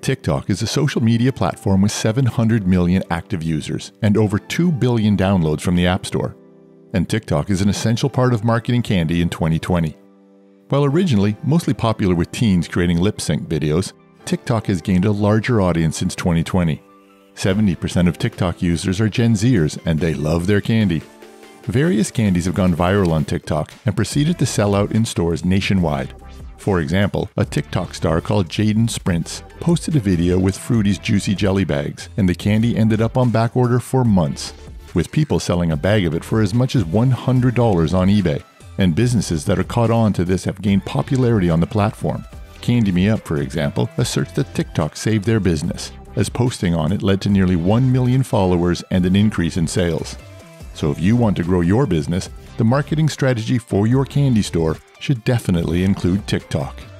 TikTok is a social media platform with 700 million active users and over 2 billion downloads from the App Store. And TikTok is an essential part of marketing candy in 2020. While originally mostly popular with teens creating lip-sync videos, TikTok has gained a larger audience since 2020. 70% of TikTok users are Gen Zers, and they love their candy. Various candies have gone viral on TikTok and proceeded to sell out in stores nationwide. For example, a TikTok star called Jaden Sprints posted a video with Fruity's juicy jelly bags, and the candy ended up on backorder for months, with people selling a bag of it for as much as $100 on eBay. And businesses that are caught on to this have gained popularity on the platform. Candy Me Up, for example, asserts that TikTok saved their business, as posting on it led to nearly 1 million followers and an increase in sales. So if you want to grow your business, the marketing strategy for your candy store should definitely include TikTok.